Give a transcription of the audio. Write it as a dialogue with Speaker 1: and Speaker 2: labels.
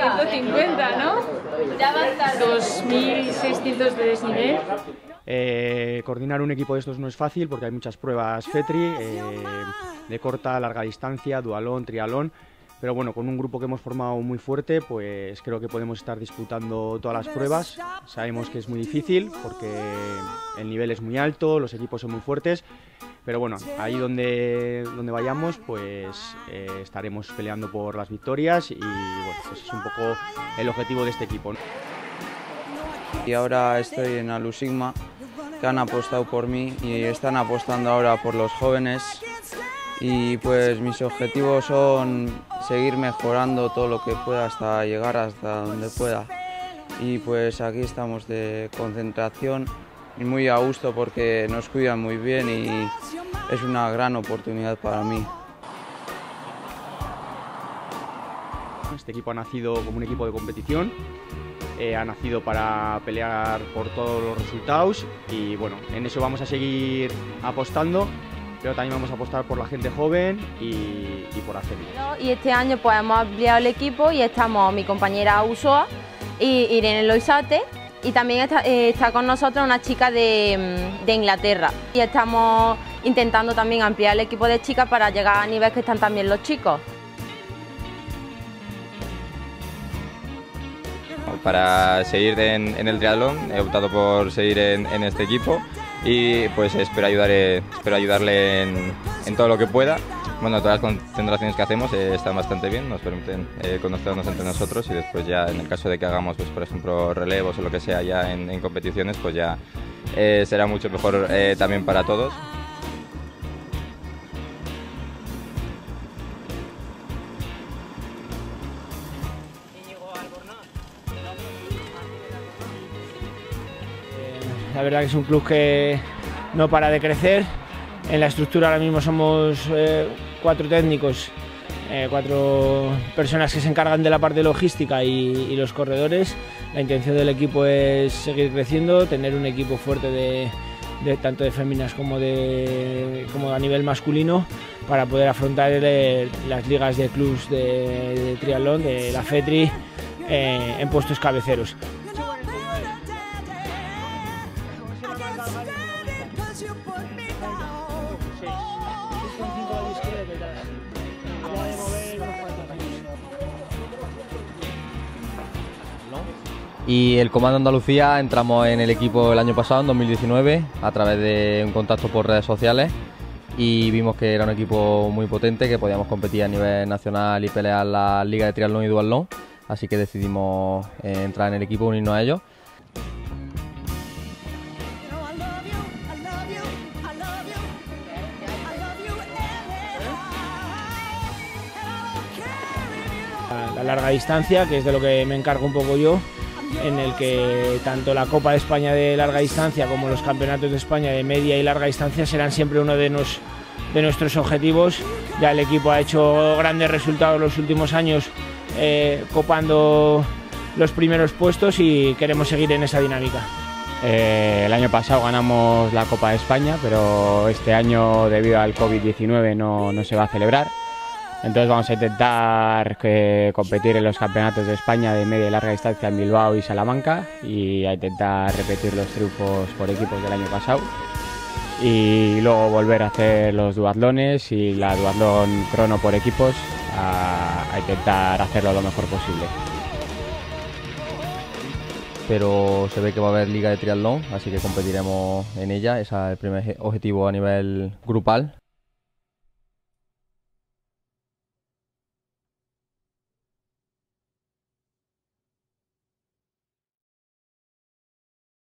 Speaker 1: 150, ¿no? Ya va a estar 2600 de desnivel.
Speaker 2: Coordinar un equipo de estos no es fácil porque hay muchas pruebas FETRI, de corta, larga distancia, dualón, trialón. Pero bueno, con un grupo que hemos formado muy fuerte, pues creo que podemos estar disputando todas las pruebas. Sabemos que es muy difícil porque el nivel es muy alto, los equipos son muy fuertes, pero bueno, ahí donde vayamos, pues estaremos peleando por las victorias y bueno, pues es un poco el objetivo de este equipo, ¿no?
Speaker 3: Y ahora estoy en Alu Sigma, que han apostado por mí y están apostando ahora por los jóvenes. Y pues mis objetivos son seguir mejorando todo lo que pueda hasta llegar hasta donde pueda. Y pues aquí estamos de concentración y muy a gusto porque nos cuidan muy bien y es una gran oportunidad para mí.
Speaker 2: Este equipo ha nacido como un equipo de competición, ha nacido para pelear por todos los resultados y bueno, en eso vamos a seguir apostando. Pero también vamos a apostar por la gente joven y por hacerlo.
Speaker 4: Y este año pues hemos ampliado el equipo y estamos mi compañera Usoa y Irene Loisate y también está con nosotros una chica de Inglaterra. Y estamos intentando también ampliar el equipo de chicas para llegar a nivel que están también los chicos.
Speaker 5: Para seguir en el triatlón he optado por seguir en este equipo y pues espero ayudarle en todo lo que pueda. Bueno, todas las concentraciones que hacemos están bastante bien, nos permiten conocernos entre nosotros y después ya en el caso de que hagamos pues por ejemplo relevos o lo que sea ya en competiciones pues ya será mucho mejor también para todos.
Speaker 6: La verdad que es un club que no para de crecer. En la estructura ahora mismo somos 4 técnicos, 4 personas que se encargan de la parte logística y los corredores. La intención del equipo es seguir creciendo, tener un equipo fuerte tanto de féminas como a nivel masculino para poder afrontar las ligas de clubs de triatlón, de la FETRI, en puestos cabeceros.
Speaker 7: Y el Comando Andalucía entramos en el equipo el año pasado, en 2019, a través de un contacto por redes sociales y vimos que era un equipo muy potente, que podíamos competir a nivel nacional y pelear la Liga de Triatlón y Duatlón, así que decidimos entrar en el equipo, unirnos a ellos.
Speaker 6: La larga distancia, que es de lo que me encargo un poco yo, en el que tanto la Copa de España de larga distancia como los campeonatos de España de media y larga distancia serán siempre uno de nuestros objetivos. Ya el equipo ha hecho grandes resultados los últimos años copando los primeros puestos y queremos seguir en esa dinámica.
Speaker 8: El año pasado ganamos la Copa de España, pero este año debido al COVID-19 no se va a celebrar. Entonces vamos a intentar competir en los campeonatos de España de media y larga distancia en Bilbao y Salamanca y a intentar repetir los triunfos por equipos del año pasado y luego volver a hacer los duatlones y la duatlón crono por equipos a intentar hacerlo lo mejor posible.
Speaker 7: Pero se ve que va a haber Liga de Triatlón, así que competiremos en ella, ese es el primer objetivo a nivel grupal.